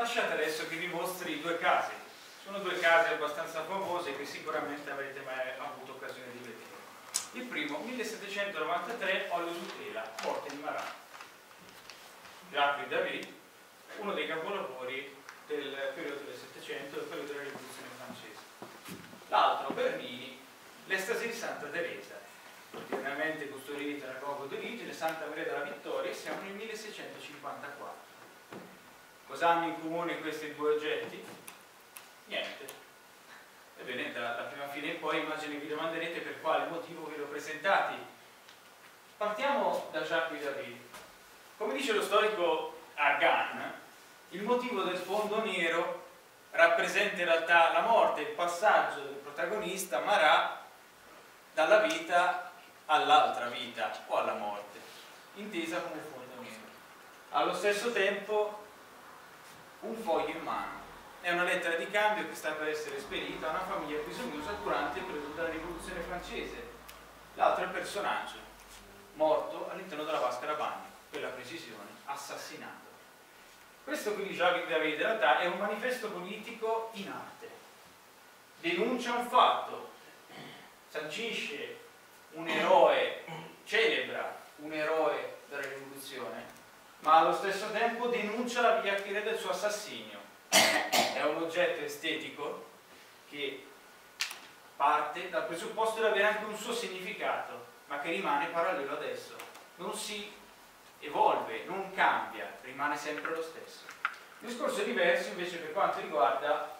lasciate adesso che vi mostri due casi. Sono due casi abbastanza famosi che sicuramente avrete mai avuto occasione di vedere. Il primo, 1793, Olio su tela, morte di Marat. Jacques David, uno dei capolavori del periodo del Settecento, del periodo della Rivoluzione francese. L'altro, Bernini, l'Estasi di Santa Teresa, ordinariamente custodita nel luogo d'origine, Santa Maria della Vittoria, siamo nel 1654. Cosa hanno in comune questi due oggetti? Niente. Ebbene, dalla prima fine in poi immagino vi domanderete per quale motivo ve li ho presentati. Partiamo da Jacques David. Come dice lo storico Argan, il motivo del fondo nero rappresenta in realtà la morte, il passaggio del protagonista Marat dalla vita all'altra vita o alla morte, intesa come fondo nero. Allo stesso tempo un foglio in mano. È una lettera di cambio che sta per essere spedita a una famiglia bisognosa durante il periodo della Rivoluzione francese. L'altro è il personaggio, morto all'interno della vasca da bagno, per la precisione, assassinato. Questo quindi Jacques David in realtà è un manifesto politico in arte. Denuncia un fatto, sancisce un eroe, celebra un eroe della rivoluzione, ma allo stesso tempo denuncia la vigliaccheria del suo assassinio. È un oggetto estetico che parte dal presupposto di avere anche un suo significato, ma che rimane parallelo ad esso. Non si evolve, non cambia, rimane sempre lo stesso. Il discorso è diverso invece per quanto riguarda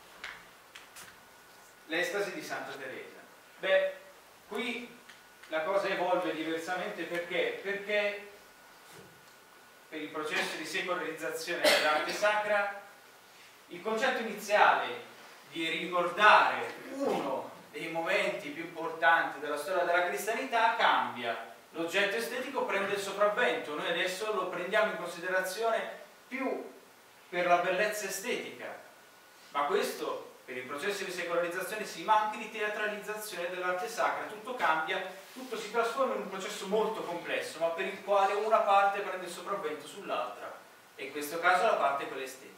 l'Estasi di Santa Teresa. Beh, qui la cosa evolve diversamente perché? Perché per il processo di secolarizzazione dell'arte sacra il concetto iniziale di ricordare uno dei momenti più importanti della storia della cristianità cambia. L'oggetto estetico prende il sopravvento, noi adesso lo prendiamo in considerazione più per la bellezza estetica, ma questo per il processo di secolarizzazione si manca di teatralizzazione dell'arte sacra, tutto cambia, tutto si trasforma in un processo molto complesso, ma per il quale una parte prende il sopravvento sull'altra, e in questo caso la parte quella estetica.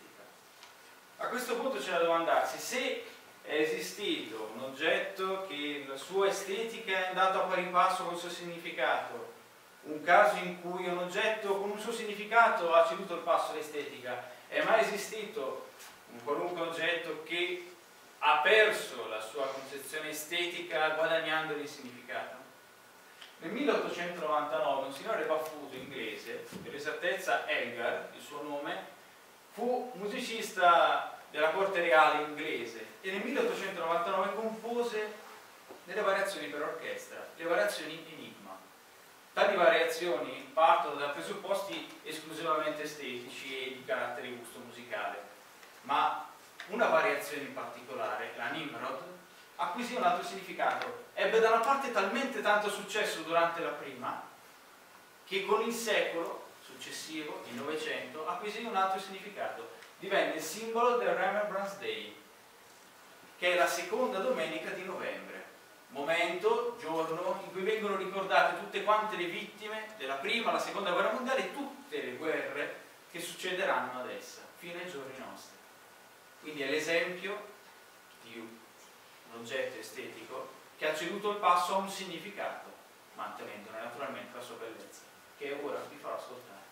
A questo punto c'è da domandarsi se è esistito un oggetto che la sua estetica è andato a pari passo col suo significato, un caso in cui un oggetto con un suo significato ha ceduto il passo all'estetica. È mai esistito un qualunque oggetto che ha perso la sua concezione estetica guadagnando il significato? Nel 1899 un signore baffuto inglese, per esattezza Elgar, il suo nome, fu musicista della corte reale inglese e nel 1899 compose delle variazioni per orchestra, le variazioni Enigma. Tali variazioni partono da presupposti esclusivamente estetici e di carattere di gusto musicale, ma una variazione in particolare, la Nimrod, acquisì un altro significato. Ebbe da una parte talmente tanto successo durante la prima che con il secolo successivo, il Novecento, acquisì un altro significato. Divenne il simbolo del Remembrance Day, che è la seconda domenica di novembre, momento, giorno in cui vengono ricordate tutte quante le vittime della prima, la seconda guerra mondiale e tutte le guerre che succederanno ad essa, fino ai giorni nostri. Quindi è l'esempio di un oggetto estetico che ha ceduto il passo a un significato, mantenendone naturalmente la sua bellezza, che ora vi farò ascoltare.